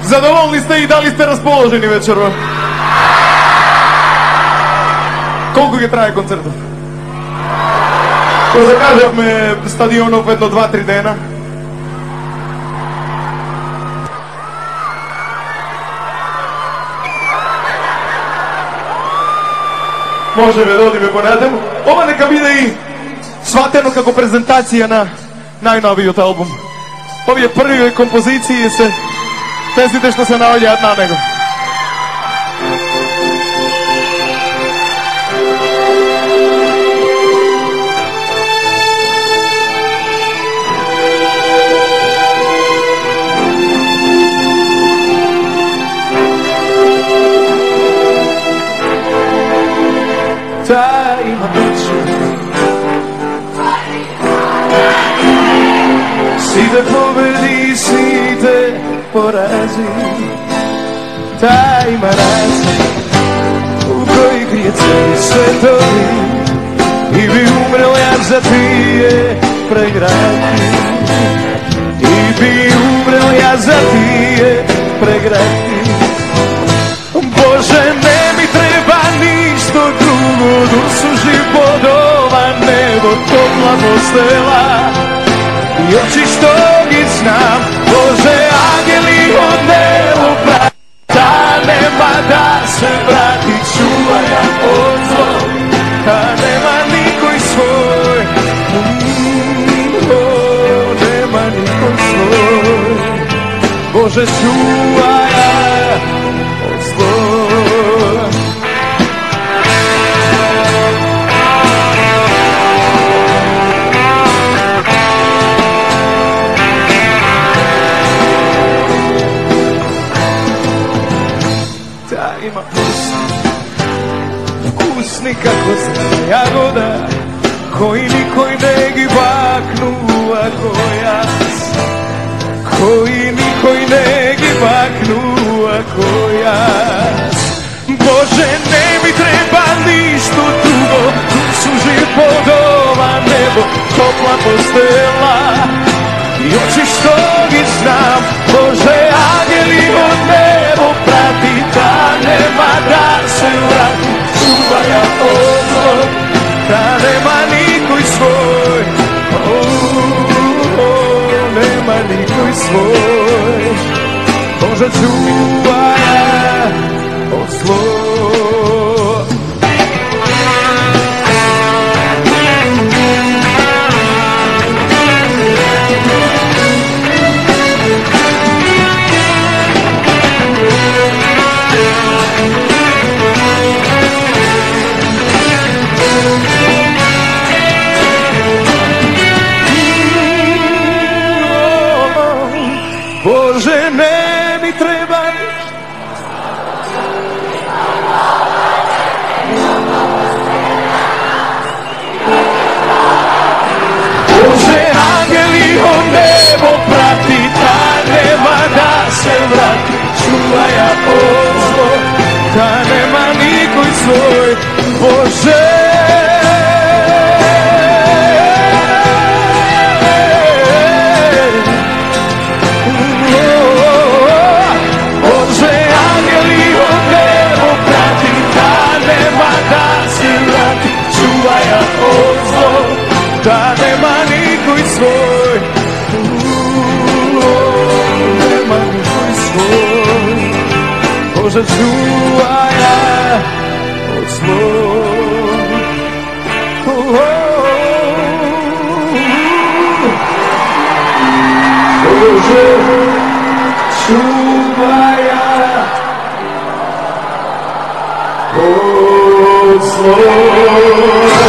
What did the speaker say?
Zadovoljni ste i da li ste raspoloženi večero? Koliko je traje koncertov? Ko zakажахме стадионов едно 2-3 дена. Можеме да одиме понатаму. Ова нека биде и сватено како презентација на најновиот албум. Овие први композиции се песните што се наоѓаат на него. Та има печу сите победи, сите порази. Та има разум у кој крие цели светови и би умрел ја за тие прегради. И би умрел ја за тие прегради. Боже, не ми треба ништо друго, да сужи под ова небо топла постела и очи што ги знам. Боже, ангели од небо прата, нема да се врати, чувај ја од зло, а нема никој свој, нема никој свој. Боже, чувај ја од зло. Има вкусни како зелена јагода, кои никој не ги бакнува кој јас, кои никој не ги бакнува кој јас. Боже, не ми треба ништо друго, сужи под ова небо топла постела и очи што ги знам. Боже, ангели од небо прати, да нема да се врати, чувај ја од зло, да нема никој свој, нема никој свој. Боже, чувај ја од зло. Боже, не ми треба Боже, ангели од небо прати, да нема да се врати, чувај ја од зло, да нема никој свој. Боже, da nema nikoj svoj, nema nikoj svoj. Bože, čuvaj ja od zlo. Bože, čuvaj ja od zlo.